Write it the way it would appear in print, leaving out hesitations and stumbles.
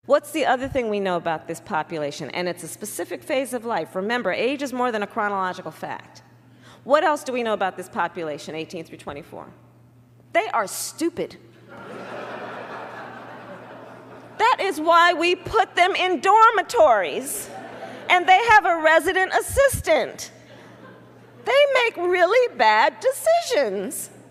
What's the other thing we know about this population? And it's a specific phase of life. Remember, age is more than a chronological fact. What else do we know about this population, 18 through 24? They are stupid. That is why we put them in dormitories, and they have a resident assistant. They make really bad decisions.